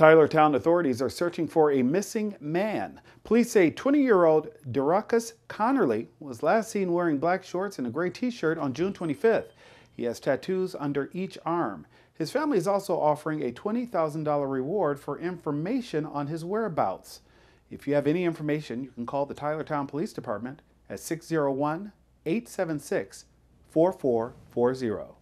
Tylertown authorities are searching for a missing man. Police say 20-year-old Derecus Conerly was last seen wearing black shorts and a gray t-shirt on June 25th. He has tattoos under each arm. His family is also offering a $20,000 reward for information on his whereabouts. If you have any information, you can call the Tylertown Police Department at 601-876-4440.